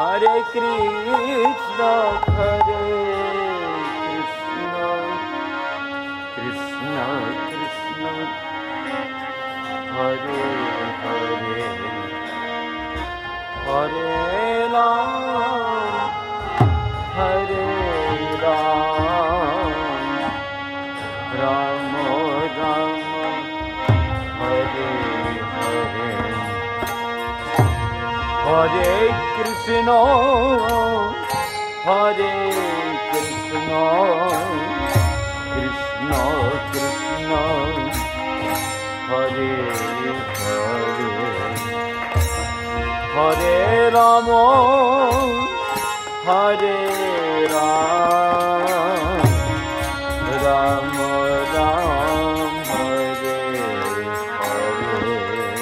Hare Krishna, Krishna Krishna, Hare Hare, Hare Ram, Hare Ram, Ram Ram, Hare Hare, Hare Krishna, Hare Krishna, Krishna Krishna, Hare Hare, Hare Rama, Hare Ram, Rama Ram, Hare Hare.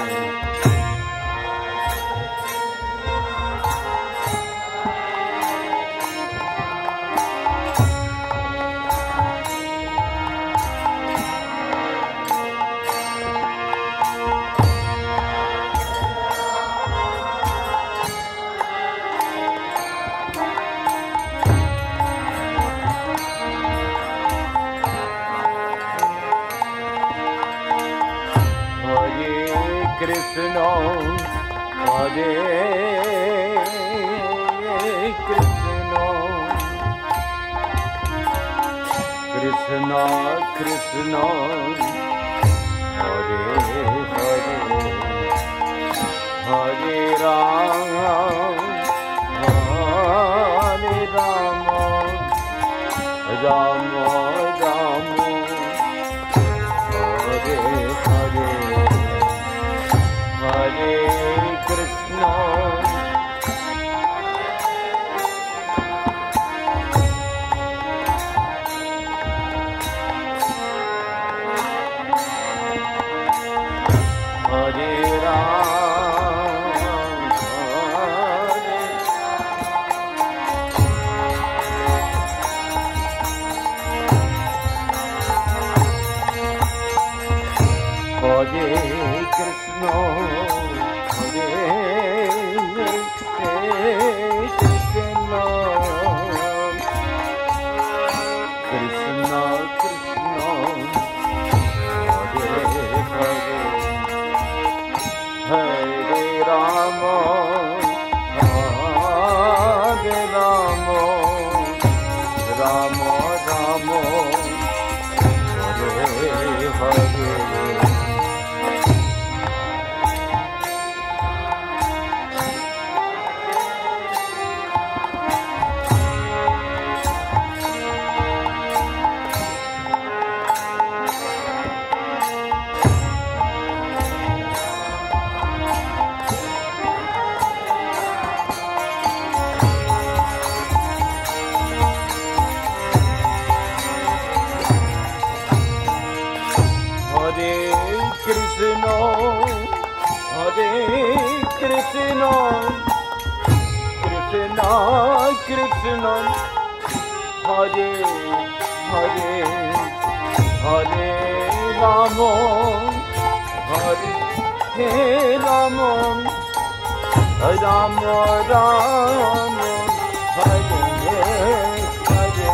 Krishna, Hare Krishna, Krishna Krishna, Hare Hare, Hare Ram, Hare Rama, Rama Rama, Hare Hare, Hare Krishna, Hare Ram, Hare Krishna, Hare Krishna, Krishna Krishna, Hare Hare, Hare Rama, Hare Rama, Rama Rama, Hare Hare. Krishna, Hare Krishna, Krishna Krishna, Hare Hare, Hare Rama, Hare Rama, Rama Rama, Hare Hare.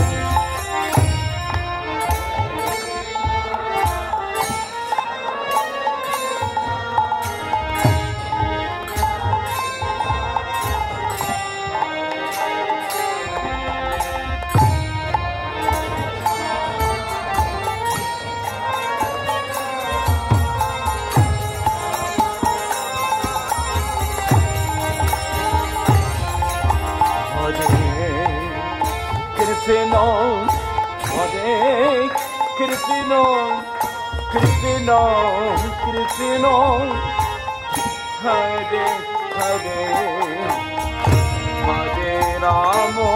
Krishna, Hare Krishna, Krishna Krishna, Hare Hare, Hare Rama,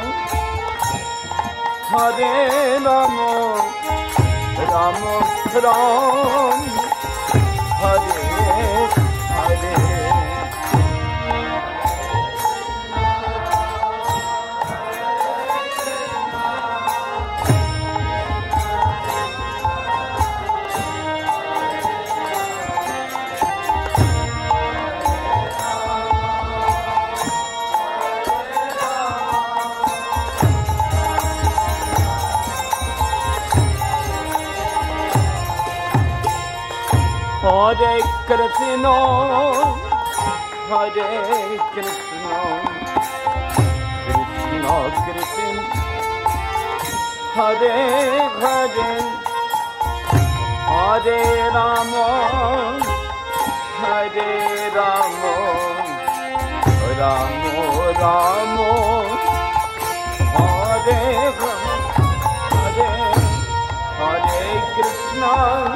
Hare Rama, Rama Ram, Hare Hare. Hare Krishna, Hare Krishna, Krishna Krishna, Hare Hare, Hare Rama, Hare Rama, Rama Rama, Hare Rama, Hare Hare Krishna,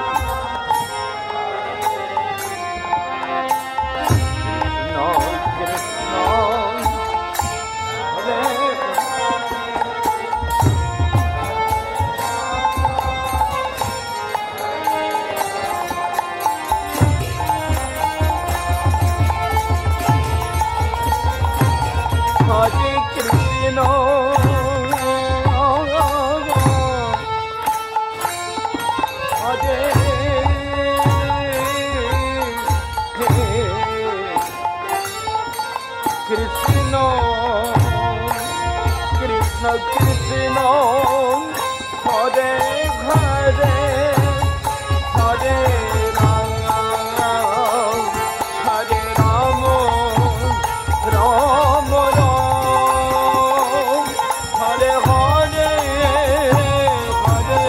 Krishna Krishna, Hare Hare, Hare Rama, Hare Rama, Rama Rama, Hare Hare, Hare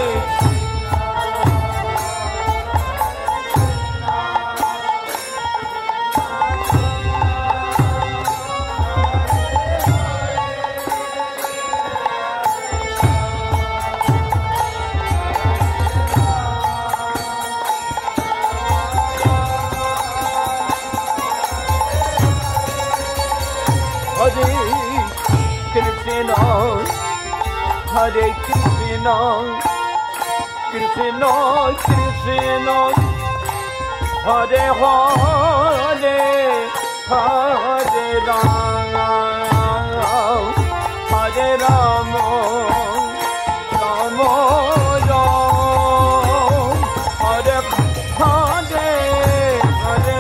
Hare Krishna, Krishna Krishna, Hare Hare, Hare Rama, Hare Rama, Rama Rama, Hare Hare, Hare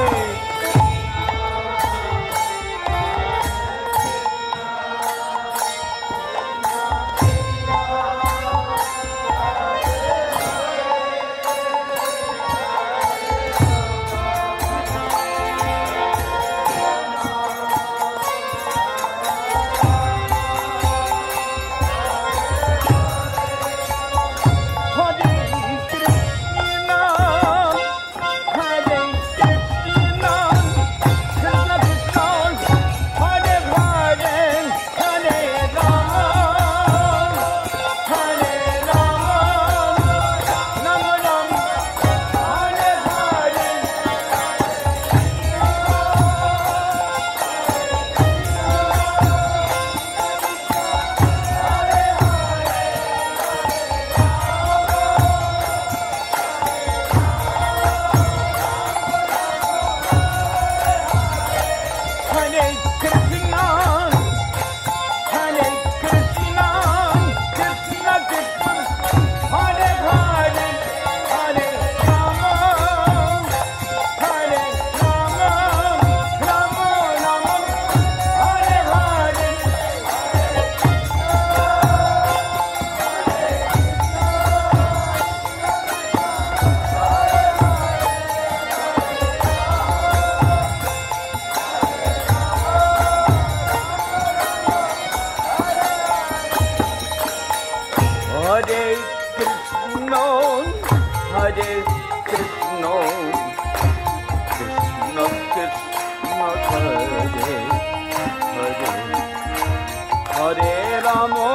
Hare Rama,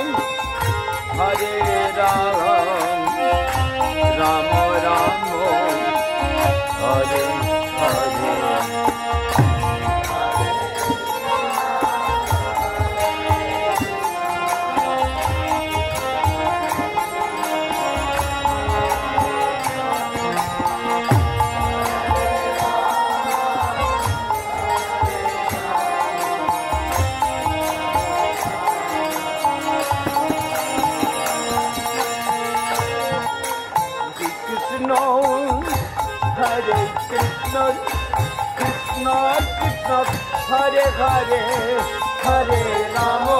Hare Rama, Rama Rama, Hare Hare. Hare Krishna, Krishna Krishna, Hare Hare, Hare Rama,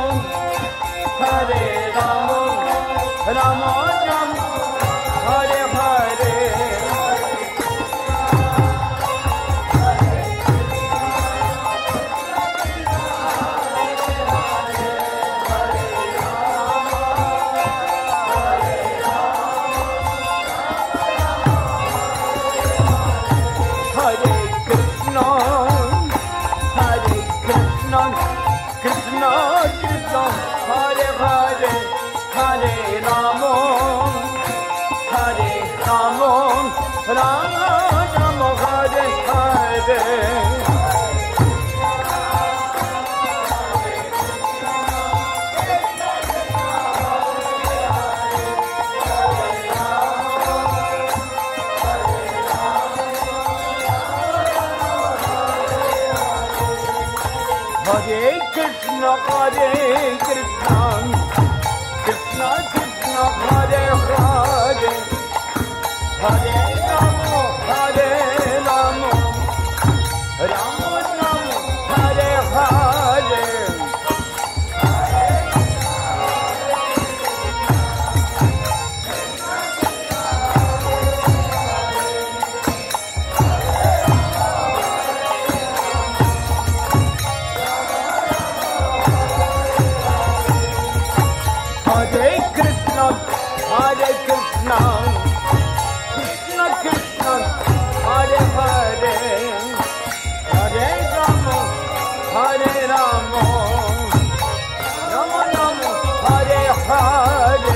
Hare Rama, Rama Rama, Hare Hare. Hare Krishna, Krishna Krishna, Hare Hare, Hare Rama, Rama Rama, Hare Hare. Hare Krishna, Krishna Krishna, Hare Hare, Hare Rama, Rama Rama, Hare Hare.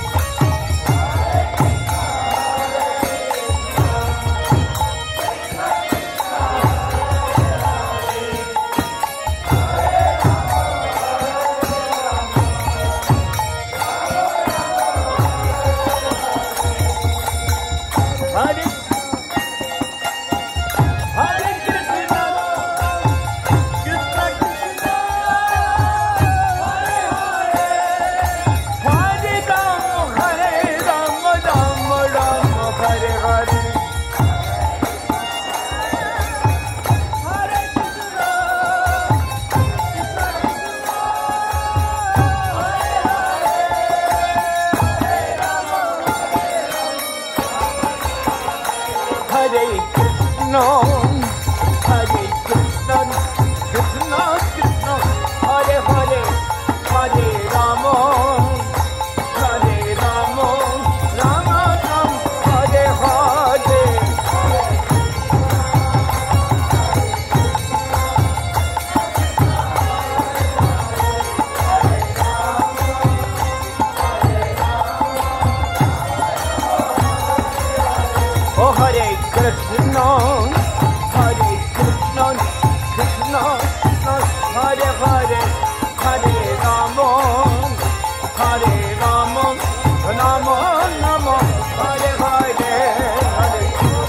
Hare Krishna, Krishna Krishna, Hare Hare, Hare Rama, Rama Rama, Hare Hare. Oh Hare Krishna, Krishna Krishna, Hare Hare, Hare Rama, Rama Rama, Hare Hare, Hare.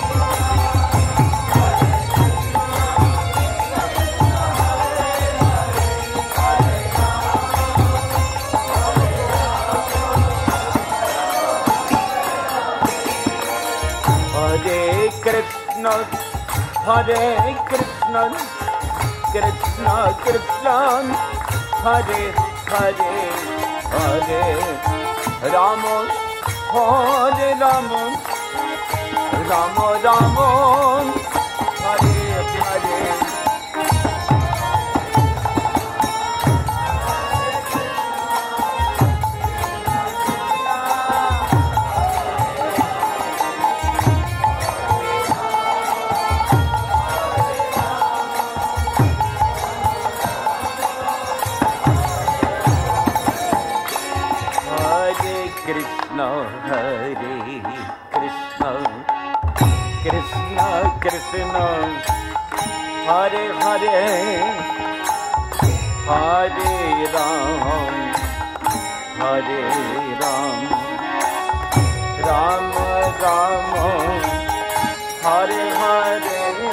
Hare Krishna, Krishna Krishna, Hare Hare, Hare Rama, Rama Rama, Hare Hare. Krishna, Krishna Krishna, Hare Hare, Hare Ram, Ram Rama, Hare Hare.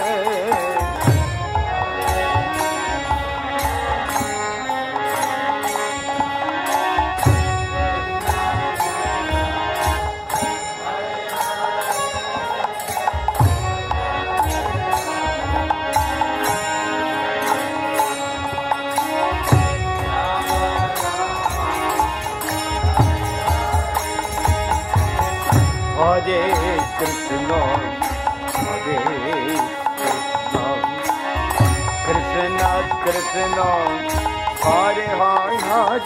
Hare Krishna, Krishna Krishna, Hare Hare,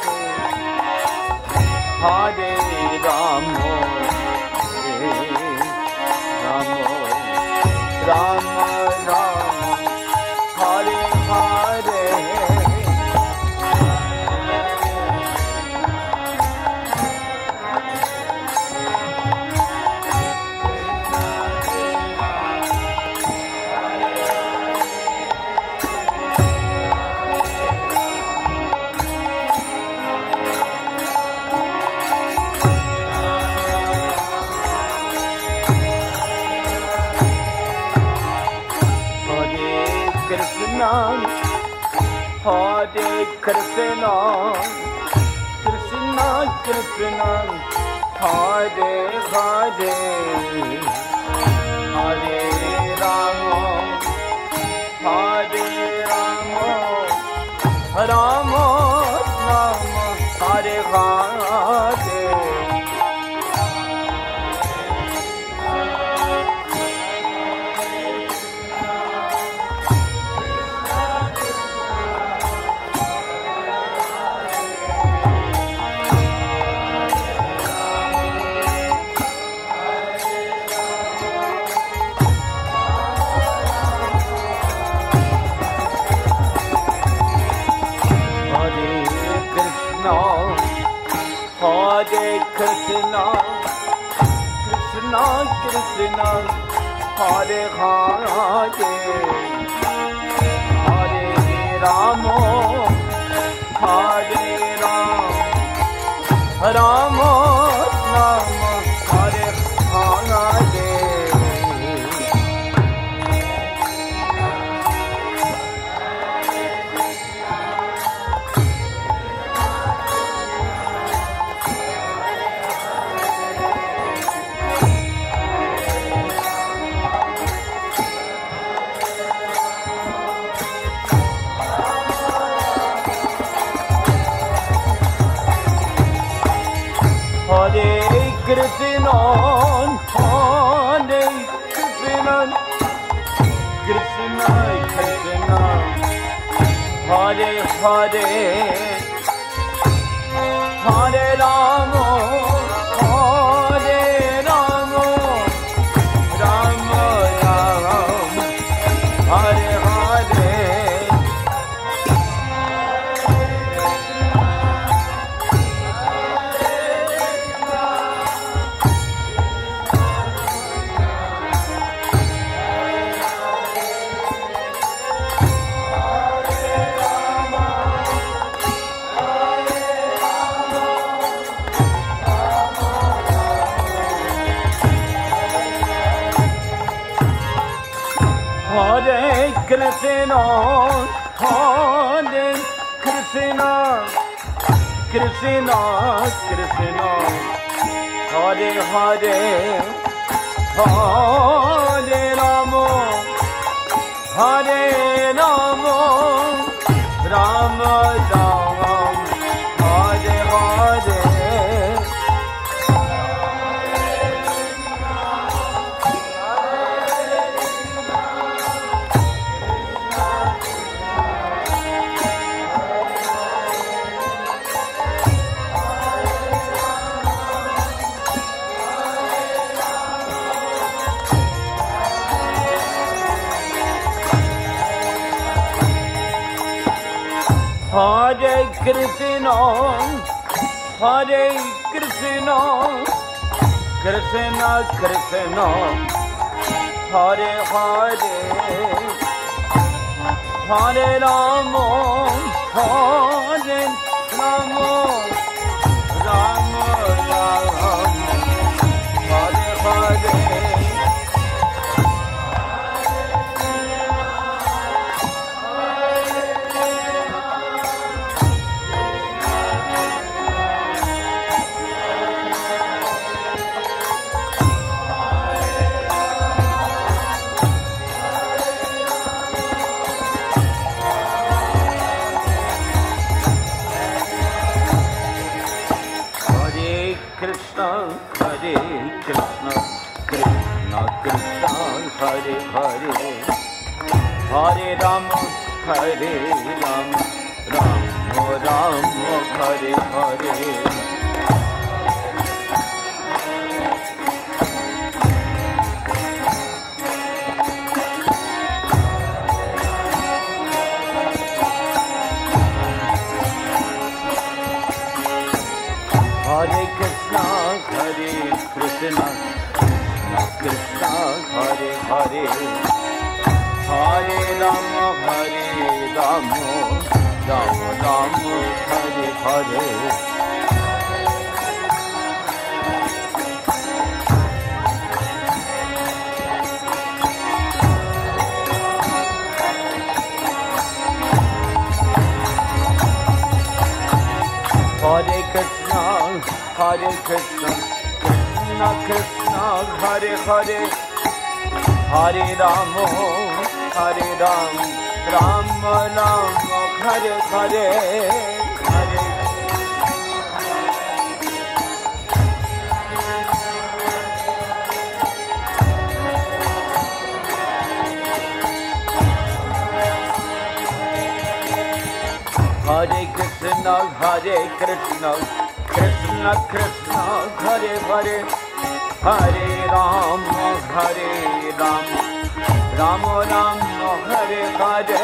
Hare Rama, Rama Rama, Hare Hare. Hare Krishna, Krishna Krishna, Hare Hare, Hare Rama, Hare Rama, Rama Rama, Hare Hare. Hare Krishna, Krishna Krishna, Hare Hare, Hare Rama, Hare Rama, Rama Rama, Hare Hare. Hare Krishna, Hare Krishna, Krishna Krishna, Hare Hare, Hare Rama, Hare Rama, Rama Rama, Hare Hare. Hare Krishna, Hare Krishna, Krishna Krishna, Hare Hare, Hare Rama, Hare Rama, Rama Rama, Hare Hare. Hare Krishna, Hare Krishna, Krishna Krishna, Hare Hare, Hare Rama, Hare Rama, Rama Rama, Hare Hare. Krishna, Hare Krishna, Krishna Krishna, Hare Hare, Hare Rama, Hare Rama, Rama Rama, Hare Hare. Hare Krishna, Hare Krishna, Krishna Hare Hare, Hare Rama, Hare Rama, Rama Rama, Hare Hare. Krishna, Hare Krishna, Krishna Krishna, Hare Hare, Hare Rama, Hare Rama, Rama Rama, Hare Hare, Hare Hare Krishna, Hare Krishna, Krishna Krishna, Hare Hare, Hare Rama, Hare Rama, Rama Rama, Hare Hare.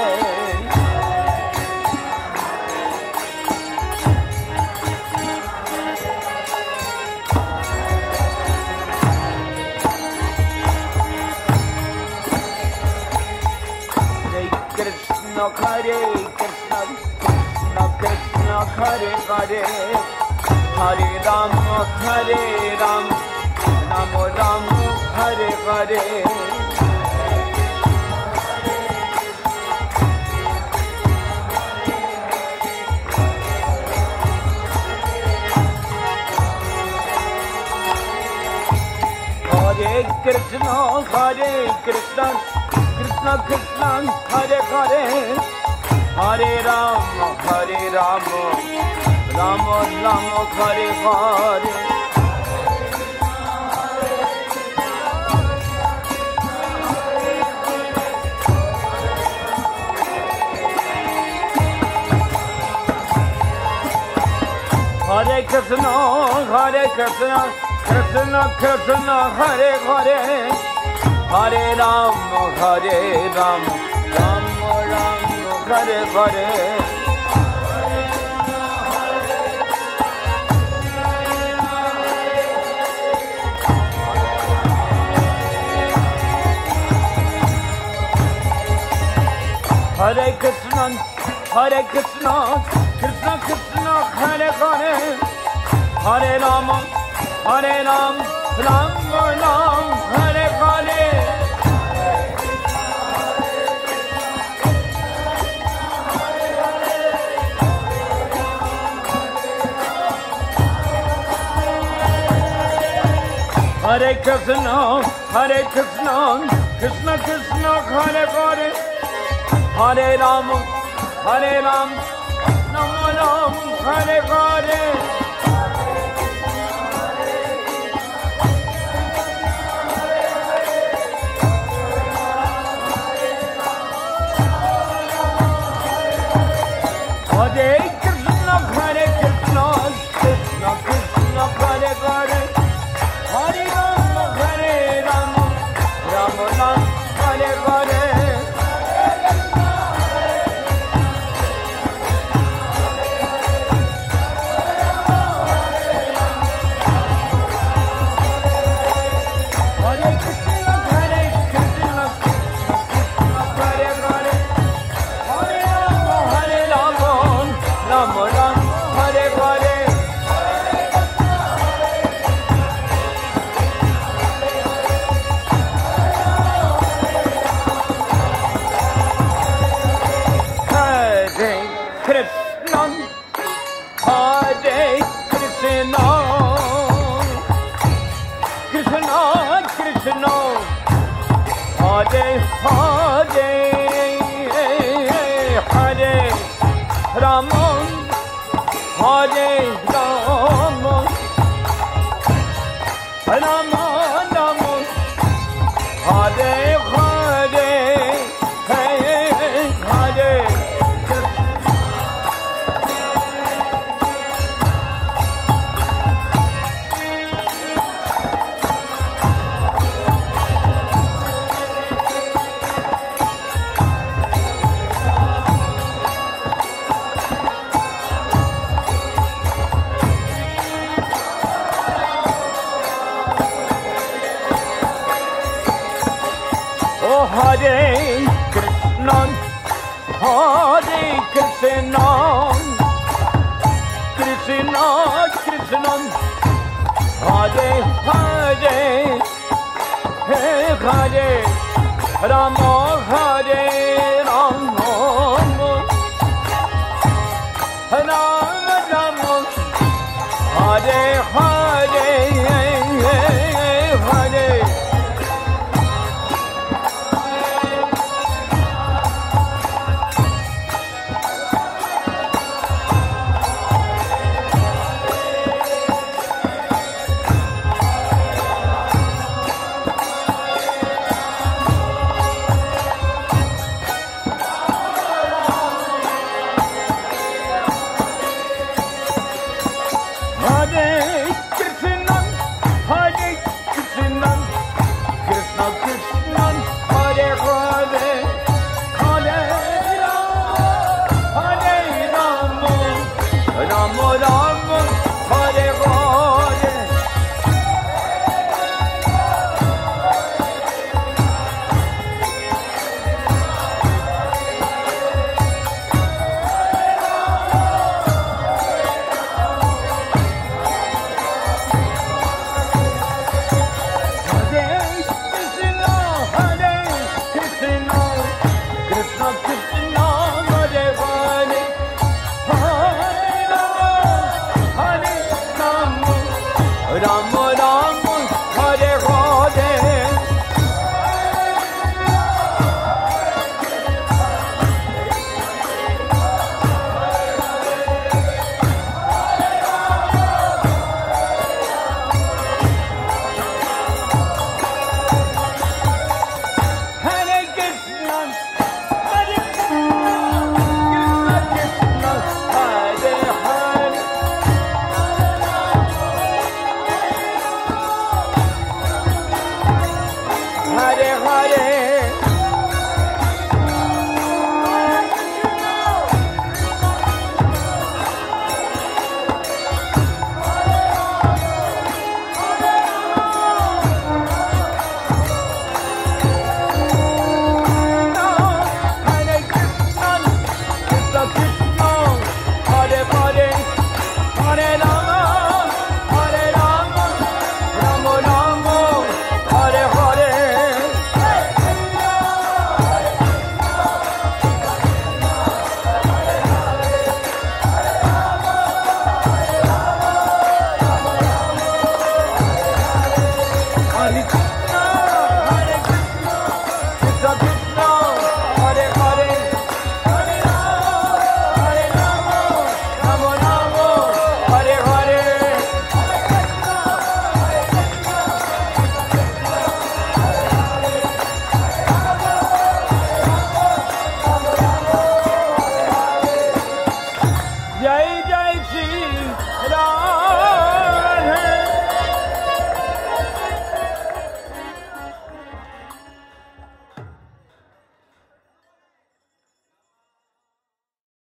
Krishna, Hare Krishna, Krishna Krishna, Hare Hare, Hare Rama, Hare Rama, Rama Rama, Hare Hare. Hare Krishna, Hare Krishna, Krishna Krishna, Hare Hare, Hare Rama, Hare Rama, Rama Rama, Hare Hare. Hare Krishna, Hare Krishna, Krishna Krishna, Hare Hare, Hare Rama, Hare Rama, Rama Rama, Hare Hare. Hare Krishna, Hare Krishna, Krishna Krishna, Hare Hare, Hare Rama, Hare Rama, Rama Rama, Hare Hare. Hare Krishna, Hare Krishna, Krishna Krishna, Hare Hare, Hare Rama, Hare Rama, Rama Rama, Hare Hare. Hare Krishna, Hare Krishna, Krishna Krishna, Hare Hare, Hare Rama, Hare Rama, Rama Rama, Hare Hare. Hare Krishna, Hare Krishna, Krishna Krishna, Hare Hare, Hare Rama, Hare